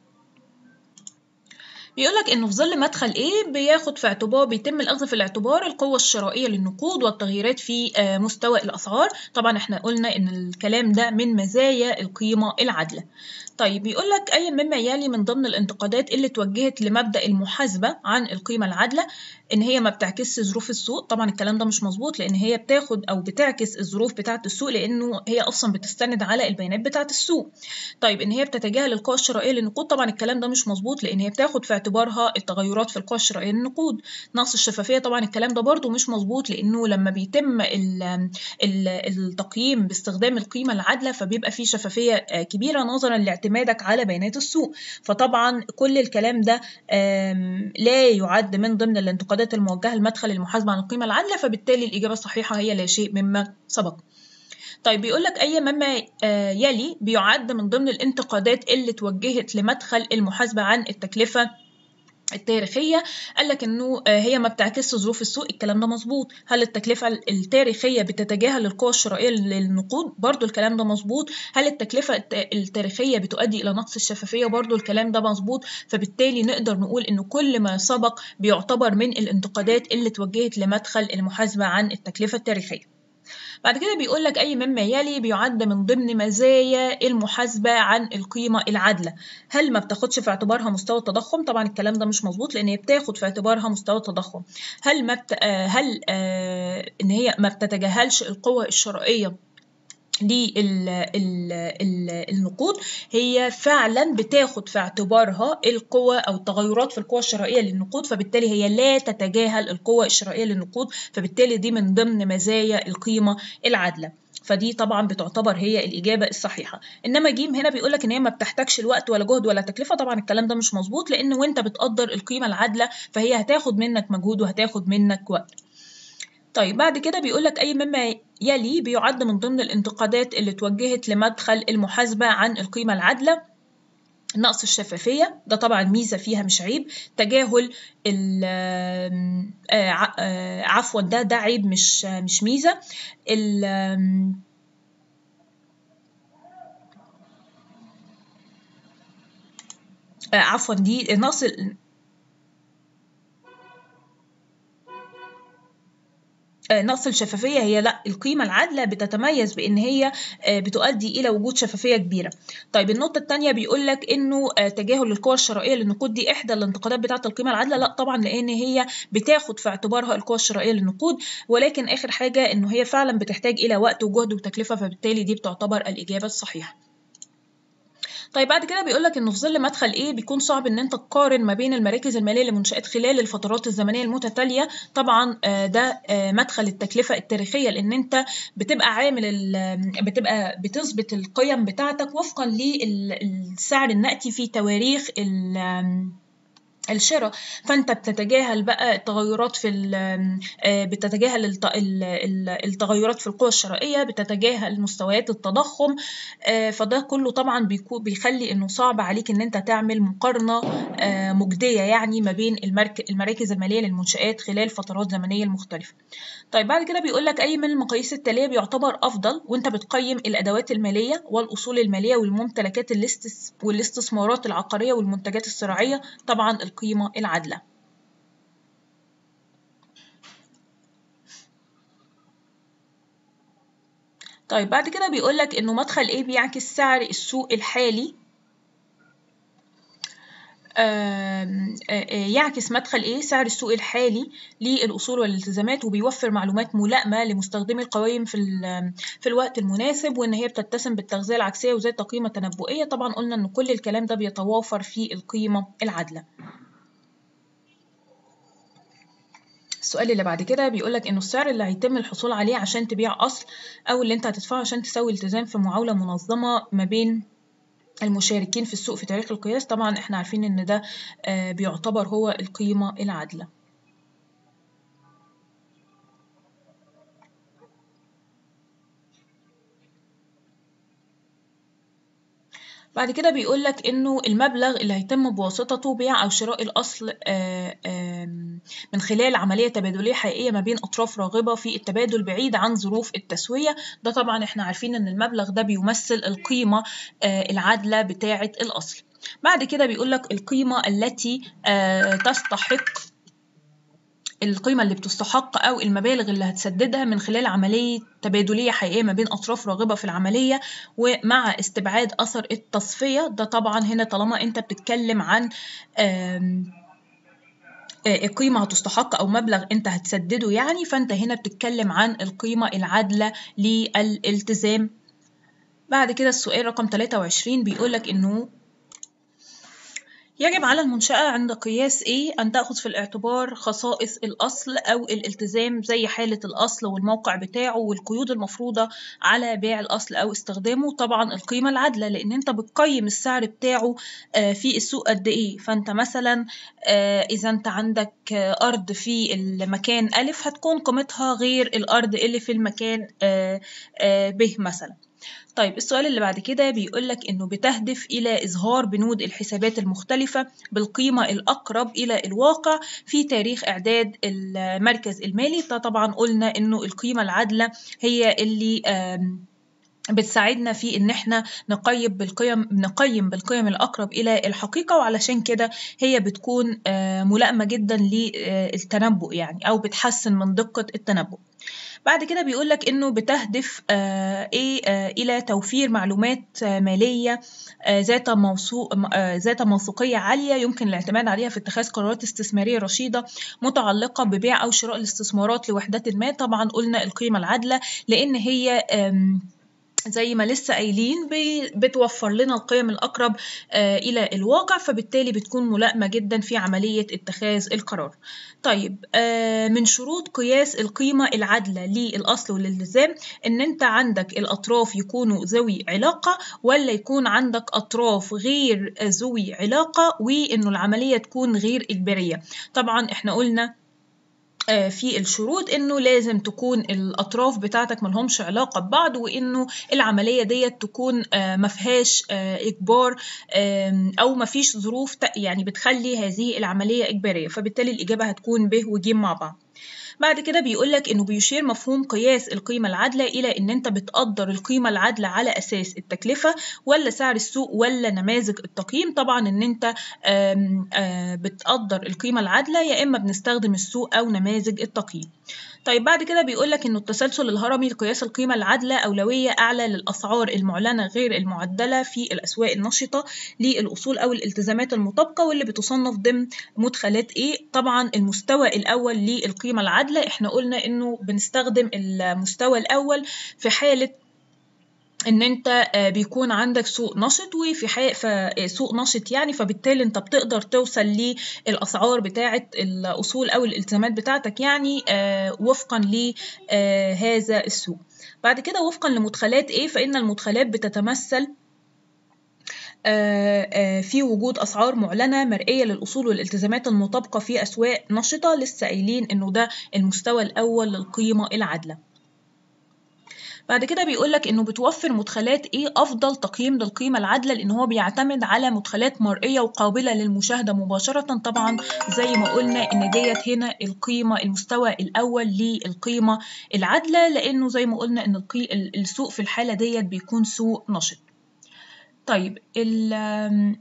بيقول لك إنه في ظل مدخل A بياخد في اعتبار بيتم الأخذ في الاعتبار القوة الشرائية للنقود والتغييرات في آه، مستوى الأسعار. طبعا احنا قلنا إن الكلام ده من مزايا القيمة العادلة. طيب بيقول لك أي مما يلي من ضمن الانتقادات اللي اتوجهت لمبدأ المحاسبة عن القيمة العادلة إن هي ما بتعكسش ظروف السوق. طبعا الكلام ده مش مظبوط، لأن هي بتاخد أو بتعكس الظروف بتاعة السوق، لأنه هي أصلا بتستند على البيانات بتاعة السوق. طيب إن هي بتتجاهل القوى الشرائية للنقود، طبعا الكلام ده مش مظبوط، لأن هي بتاخد في اعتبارها التغيرات في القوى الشرائية للنقود. نقص الشفافية، طبعا الكلام ده برضو مش مظبوط، لأنه لما بيتم ال ال التقييم باستخدام القيمة العادلة فبيبقى فيه شفافية كبيرة نظرا لاعتمادك على بيانات السوق. فطبعا كل الكلام ده لا يعد من ضمن الانتقادات الموجهة لمدخل المحاسبة عن القيمة العادلة، فبالتالي الإجابة الصحيحة هي لا شيء مما سبق. طيب بيقول لك أي مما يلي بيعد من ضمن الانتقادات اللي توجهت لمدخل المحاسبة عن التكلفة التاريخية. قال لك إنه هي ما بتعكسش ظروف السوق. الكلام ده مظبوط. هل التكلفة التاريخية بتتجاهل القوى الشرائية للنقود؟ برضو الكلام ده مظبوط. هل التكلفة التاريخية بتؤدي إلى نقص الشفافية؟ برضو الكلام ده مظبوط. فبالتالي نقدر نقول إنه كل ما سبق بيعتبر من الانتقادات اللي توجهت لمدخل المحاسبة عن التكلفة التاريخية. بعد كده بيقول لك أي مما يلي بيعد من ضمن مزايا المحاسبة عن القيمة العادلة. هل ما بتاخدش في اعتبارها مستوى التضخم؟ طبعا الكلام ده مش مظبوط، لأن هي بتاخد في اعتبارها مستوى التضخم. هل ما بت... هل آه إن هي ما بتتجاهلش القوة الشرائية للنقود؟ هي فعلا بتاخد في اعتبارها القوة أو التغيرات في القوة الشرائية للنقود، فبالتالي هي لا تتجاهل القوة الشرائية للنقود، فبالتالي دي من ضمن مزايا القيمة العادلة. فدي طبعا بتعتبر هي الإجابة الصحيحة. إنما جيم هنا بيقولك إن هي ما بتحتاجش الوقت ولا جهد ولا تكلفة. طبعا الكلام ده مش مظبوط، لأن وأنت بتقدر القيمة العادلة فهي هتاخد منك مجهود وهتاخد منك وقت. طيب بعد كده بيقولك أي مما يلي بيعد من ضمن الانتقادات اللي توجهت لمدخل المحاسبة عن القيمة العادلة. نقص الشفافية، ده طبعا ميزة فيها مش عيب. تجاهل عفوا ده ده عيب مش مش ميزة. عفوا دي نقص نقص الشفافية. هي لا، القيمة العادلة بتتميز بإن هي بتؤدي إلى وجود شفافية كبيرة. طيب النقطة الثانية بيقول لك إنه تجاهل القوى الشرائية للنقود دي إحدى الانتقادات بتاعة القيمة العادلة. لا طبعا، لأن هي بتاخد في اعتبارها القوى الشرائية للنقود، ولكن آخر حاجة إنه هي فعلا بتحتاج إلى وقت وجهد وتكلفة، فبالتالي دي بتعتبر الإجابة الصحيحة. طيب بعد كده بيقول لك انه في ظل مدخل ايه بيكون صعب ان انت تقارن ما بين المراكز الماليه للمنشات خلال الفترات الزمنيه المتتاليه. طبعا ده مدخل التكلفه التاريخيه، لان انت بتبقى عامل بتبقى بتثبت القيم بتاعتك وفقا للسعر النقدي في تواريخ الشراء. فانت بتتجاهل بقى التغيرات في بتتجاهل التغيرات في القوى الشرائيه، بتتجاهل مستويات التضخم. فده كله طبعا بيكون بيخلي انه صعب عليك ان انت تعمل مقارنه مجديه يعني ما بين المراكز الماليه للمنشآت خلال فترات زمنيه مختلفه. طيب بعد كده بيقول لك أي من المقاييس التالية بيعتبر أفضل وأنت بتقيم الأدوات المالية والأصول المالية والممتلكات والاستثمارات العقارية والمنتجات الزراعية؟ طبعا القيمة العادلة. طيب بعد كده بيقول لك إنه مدخل إيه بيعكس سعر السوق الحالي. يعكس مدخل إيه سعر السوق الحالي للأصول والالتزامات، وبيوفر معلومات ملائمة لمستخدمي القوائم في في الوقت المناسب، وإن هي بتتسم بالتغذية العكسية وزي التقييم التنبؤية. طبعا قلنا إن كل الكلام ده بيتوافر في القيمة العادلة. السؤال اللي بعد كده بيقولك إنه السعر اللي هيتم الحصول عليه عشان تبيع أصل أو اللي أنت هتدفعه عشان تسوي التزام في معاولة منظمة ما بين المشاركين في السوق في تاريخ القياس. طبعا احنا عارفين ان ده بيعتبر هو القيمة العادلة. بعد كده بيقول لك إنه المبلغ اللي هيتم بواسطته بيع أو شراء الأصل آه، آم، من خلال عملية تبادلية حقيقية ما بين أطراف راغبة في التبادل بعيد عن ظروف التسوية. ده طبعا احنا عارفين إن المبلغ ده بيمثل القيمة آه، العادلة بتاعة الأصل. بعد كده بيقول لك القيمة التي آه، تستحق القيمة اللي بتستحق أو المبالغ اللي هتسددها من خلال عملية تبادلية حقيقية ما بين أطراف راغبة في العملية ومع استبعاد أثر التصفية. ده طبعا هنا طالما أنت بتتكلم عن قيمة هتستحق أو مبلغ أنت هتسدده يعني، فأنت هنا بتتكلم عن القيمة العادلة للالتزام. بعد كده السؤال رقم ثلاثة وعشرين بيقولك إنه يجب على المنشأة عند قياس A أن تأخذ في الاعتبار خصائص الأصل أو الالتزام زي حالة الأصل والموقع بتاعه والقيود المفروضة على بيع الأصل أو استخدامه. طبعا القيمة العادلة لأن أنت بتقيم السعر بتاعه في السوق قد إيه. فأنت مثلا إذا أنت عندك أرض في المكان ألف هتكون قيمتها غير الأرض اللي في المكان ب مثلا. طيب السؤال اللي بعد كده بيقولك إنه بتهدف إلى إظهار بنود الحسابات المختلفة بالقيمة الأقرب إلى الواقع في تاريخ إعداد المركز المالي. طبعا قلنا إنه القيمة العادلة هي اللي بتساعدنا في إن إحنا نقيم بالقيم نقيم بالقيم الأقرب إلى الحقيقة، وعلشان كده هي بتكون ملائمة جدا للتنبؤ يعني أو بتحسن من دقة التنبؤ. بعد كده بيقولك إنه بتهدف آه إيه آه إلى توفير معلومات آه مالية آه ذات موثوق آه ذات موثوقية عالية يمكن الاعتماد عليها في اتخاذ قرارات استثمارية رشيدة متعلقة ببيع أو شراء الاستثمارات لوحدات ما. طبعا قلنا القيمة العادلة لأن هي زي ما لسه قايلين بتوفر لنا القيم الأقرب آه إلى الواقع، فبالتالي بتكون ملائمة جدا في عملية اتخاذ القرار. طيب آه من شروط قياس القيمة العادلة للأصل والالتزام إن أنت عندك الأطراف يكونوا ذوي علاقة ولا يكون عندك أطراف غير ذوي علاقة، وإنه العملية تكون غير إجبارية. طبعا إحنا قلنا في الشروط إنه لازم تكون الأطراف بتاعتك ملهمش علاقة ببعض، وإنه العملية ديت تكون مفيهاش إجبار أو مفيش ظروف يعني بتخلي هذه العملية إجبارية، فبالتالي الإجابة هتكون ب وج مع بعض. بعد كده بيقولك إنه بيشير مفهوم قياس القيمة العادلة إلى إن أنت بتقدر القيمة العادلة على أساس التكلفة ولا سعر السوق ولا نماذج التقييم. طبعا إن أنت آم آم بتقدر القيمة العادلة يا إما بنستخدم السوق أو نماذج التقييم. طيب بعد كده بيقولك إنه التسلسل الهرمي لقياس القيمة العادلة أولوية أعلى للأسعار المعلنة غير المعدلة في الأسواق النشطة للأصول أو الالتزامات المطابقة واللي بتصنف ضمن مدخلات إيه. طبعا المستوى الأول للقيمة العادلة إحنا قلنا إنه بنستخدم المستوى الأول في حالة إن أنت بيكون عندك سوق نشط، وفي حق سوق نشط يعني فبالتالي أنت بتقدر توصل للأسعار بتاعة الأصول أو الالتزامات بتاعتك يعني وفقا لهذا السوق. بعد كده وفقا لمدخلات إيه فإن المدخلات بتتمثل في وجود أسعار معلنة مرئية للأصول والالتزامات المطابقة في أسواق نشطة. لسه قايلين إنه ده المستوى الأول للقيمة العادلة. بعد كده بيقولك إنه بتوفر مدخلات إيه أفضل تقييم للقيمة العادلة لأن هو بيعتمد على مدخلات مرئية وقابلة للمشاهدة مباشرة. طبعا زي ما قلنا إن ديت هنا القيمة المستوى الأول للقيمة العادلة لأنه زي ما قلنا إن السوق في الحالة ديت بيكون سوق نشط. طيب ال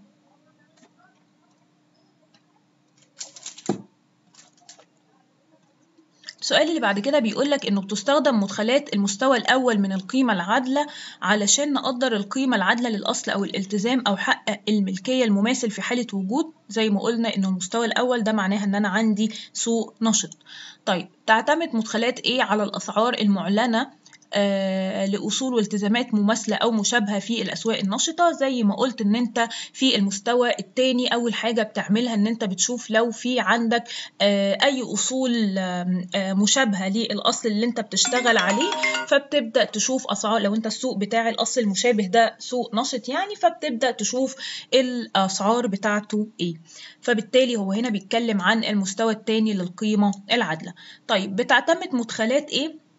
السؤال اللي بعد كده بيقولك إنه بتستخدم مدخلات المستوى الأول من القيمة العادلة علشان نقدر القيمة العادلة للأصل أو الالتزام أو حق الملكية المماثل في حالة وجود. زي ما قلنا إنه المستوى الأول ده معناها إن أنا عندي سوق نشط. طيب تعتمد مدخلات إيه على الأسعار المعلنة آه لأصول والتزامات مماثلة أو مشابهة في الأسواق النشطة. زي ما قلت إن أنت في المستوى الثاني أول حاجة بتعملها إن أنت بتشوف لو في عندك آه أي أصول آه مشابهة للأصل اللي أنت بتشتغل عليه، فبتبدأ تشوف أسعار. لو أنت السوق بتاع الأصل المشابه ده سوق نشط يعني فبتبدأ تشوف الأسعار بتاعته إيه. فبالتالي هو هنا بيتكلم عن المستوى الثاني للقيمة العادلة. طيب بتعتمد مدخلات إيه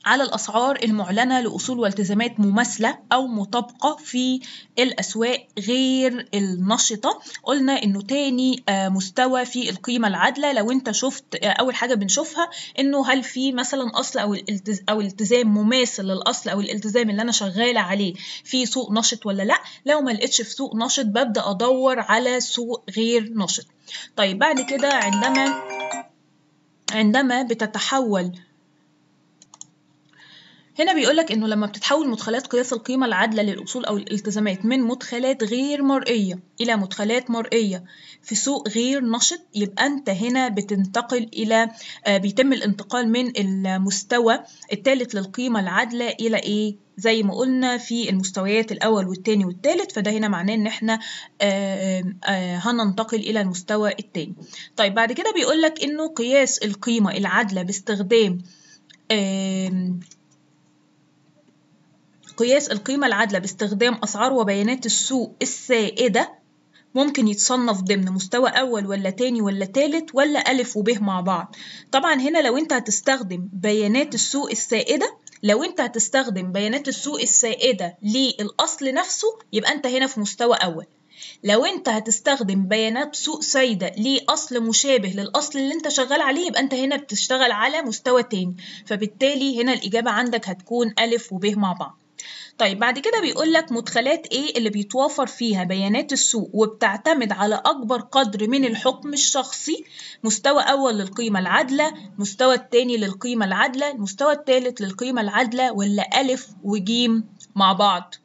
على الأسعار المعلنة لأصول والتزامات مماثلة أو مطابقة في الأسواق غير النشطة. قلنا إنه تاني مستوى في القيمة العادلة، لو أنت شفت أول حاجة بنشوفها إنه هل في مثلا أصل أو أو التزام مماثل للأصل أو الالتزام اللي أنا شغالة عليه في سوق نشط ولا لأ. لو ما لقيتش في سوق نشط ببدأ أدور على سوق غير نشط. طيب بعد كده عندما عندما بتتحول، هنا بيقولك إنه لما بتتحول مدخلات قياس القيمة العادلة للأصول أو الالتزامات من مدخلات غير مرئية إلى مدخلات مرئية في سوق غير نشط، يبقى أنت هنا بتنتقل إلى آه بيتم الانتقال من المستوى الثالث للقيمة العادلة إلى إيه؟ زي ما قلنا في المستويات الأول والثاني والثالث، فده هنا معناه إن إحنا آه آه هننتقل إلى المستوى الثاني. طيب بعد كده بيقولك إنه قياس القيمة العادلة باستخدام آه قياس القيمة العادلة باستخدام أسعار وبيانات السوق السائدة ممكن يتصنف ضمن مستوى أول ولا تاني ولا تالت ولا ألف وب مع بعض. طبعا هنا لو أنت هتستخدم بيانات السوق السائدة لو أنت هتستخدم بيانات السوق السائدة للأصل نفسه يبقى أنت هنا في مستوى أول. لو أنت هتستخدم بيانات سوق سائدة لأصل مشابه للأصل اللي أنت شغال عليه يبقى أنت هنا بتشتغل على مستوى تاني، فبالتالي هنا الإجابة عندك هتكون ألف وب مع بعض. طيب بعد كده بيقول لك مدخلات ايه اللي بيتوافر فيها بيانات السوق وبتعتمد على اكبر قدر من الحكم الشخصي. مستوى اول للقيمه العادله، مستوى الثاني للقيمه العادله، المستوى الثالث للقيمه العادله، ولا الف وجيم مع بعض؟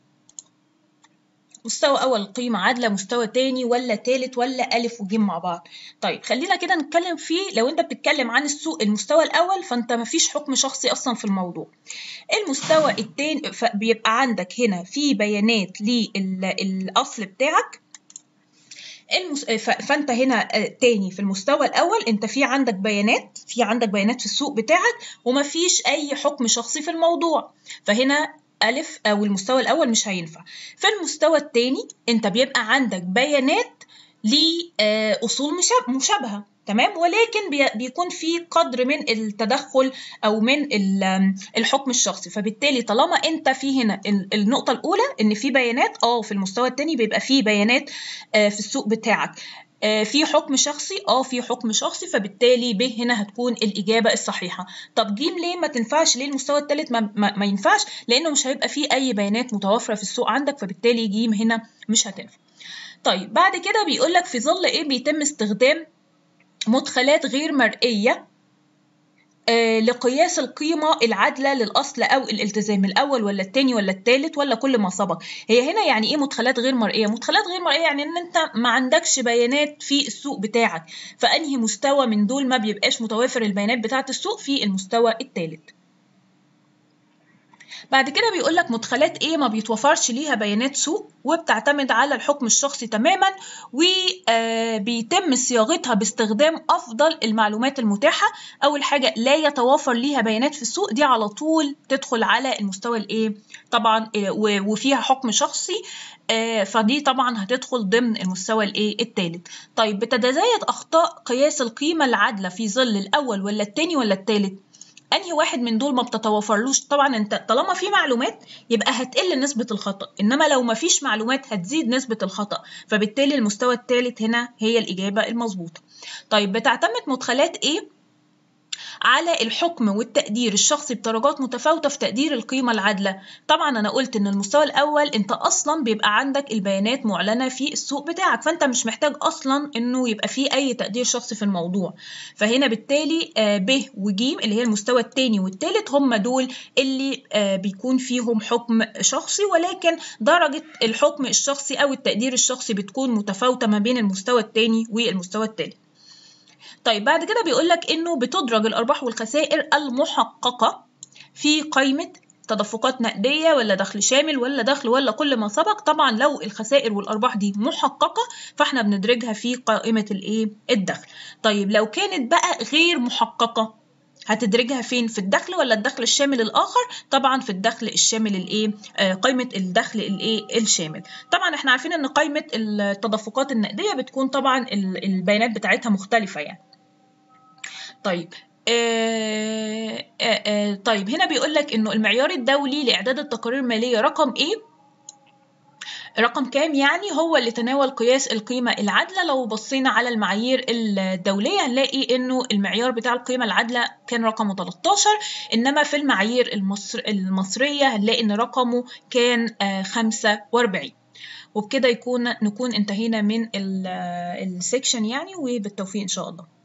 مستوى أول قيمة عادلة، مستوى تاني ولا تالت ولا ألف وجيم مع بعض؟ طيب خلينا كده نتكلم فيه. لو أنت بتتكلم عن السوق المستوى الأول فأنت مفيش حكم شخصي أصلا في الموضوع. المستوى التاني بيبقى عندك هنا في بيانات للأصل بتاعك. المس... فانت هنا تاني في المستوى الاول انت في عندك بيانات في عندك بيانات في السوق بتاعك ومفيش اي حكم شخصي في الموضوع، فهنا ألف أو المستوى الأول مش هينفع. في المستوى الثاني أنت بيبقى عندك بيانات لأصول مشابهة، تمام، ولكن بيكون في قدر من التدخل أو من الحكم الشخصي، فبالتالي طالما أنت في هنا النقطة الأولى إن في بيانات اه في المستوى الثاني بيبقى في بيانات في السوق بتاعك في حكم شخصي اه في حكم شخصي، فبالتالي ب هنا هتكون الإجابة الصحيحة. طب ج ليه ما تنفعش؟ ليه المستوى الثالث ما, ما, ما ينفعش؟ لأنه مش هيبقى فيه أي بيانات متوفرة في السوق عندك، فبالتالي ج هنا مش هتنفع. طيب بعد كده بيقول لك في ظل إيه بيتم استخدام مدخلات غير مرئية آه لقياس القيمة العادلة للأصل أو الالتزام الأول ولا الثاني ولا الثالث ولا كل ما سبق. هي هنا يعني إيه مدخلات غير مرئية؟ مدخلات غير مرئية يعني إن أنت ما عندكش بيانات في السوق بتاعك، فأنهي مستوى من دول ما بيبقاش متوافر البيانات بتاعة السوق؟ في المستوى الثالث. بعد كده بيقول لك مدخلات ايه ما بيتوفرش ليها بيانات سوق وبتعتمد على الحكم الشخصي تماما وبيتم صياغتها باستخدام افضل المعلومات المتاحه. اول حاجه لا يتوافر ليها بيانات في السوق، دي على طول تدخل على المستوى الايه طبعا وفيها حكم شخصي، فدي طبعا هتدخل ضمن المستوى الايه الثالث. طيب بتتزايد اخطاء قياس القيمه العادله في ظل الاول ولا الثاني ولا الثالث؟ أنهي واحد من دول ما بتتوفرلوش؟ طبعا انت طالما في معلومات يبقى هتقل نسبة الخطأ، انما لو ما فيش معلومات هتزيد نسبة الخطأ، فبالتالي المستوى الثالث هنا هي الإجابة المظبوطة. طيب بتعتمد مدخلات ايه على الحكم والتقدير الشخصي بدرجات متفاوتة في تقدير القيمة العادلة؟ طبعا أنا قلت إن المستوى الأول أنت أصلا بيبقى عندك البيانات معلنة في السوق بتاعك، فأنت مش محتاج أصلا إنه يبقى فيه أي تقدير شخصي في الموضوع، فهنا بالتالي ب وج اللي هي المستوى الثاني والثالث هم دول اللي بيكون فيهم حكم شخصي، ولكن درجة الحكم الشخصي أو التقدير الشخصي بتكون متفاوتة ما بين المستوى الثاني والمستوى الثالث. طيب بعد كده بيقول لك إنه بتدرج الأرباح والخسائر المحققة في قائمة تدفقات نقدية ولا دخل شامل ولا دخل ولا كل ما سبق. طبعا لو الخسائر والأرباح دي محققة فاحنا بندرجها في قائمة الإيه الدخل. طيب لو كانت بقى غير محققة هتدرجها فين؟ في الدخل ولا الدخل الشامل الآخر؟ طبعا في الدخل الشامل الإيه آه قائمة الدخل الإيه الشامل. طبعا احنا عارفين إن قائمة التدفقات النقدية بتكون طبعا البيانات بتاعتها مختلفة يعني. طيب آه آه آه طيب هنا بيقول لك إنه المعيار الدولي لإعداد التقارير المالية رقم إيه؟ رقم كام يعني هو اللي تناول قياس القيمة العادلة. لو بصينا على المعايير الدولية هنلاقي إنه المعيار بتاع القيمة العادلة كان رقمه تلتاشر، إنما في المعايير المصر المصرية هنلاقي إن رقمه كان خمسة وأربعين. وبكده يكون نكون انتهينا من السكشن يعني، وبالتوفيق إن شاء الله.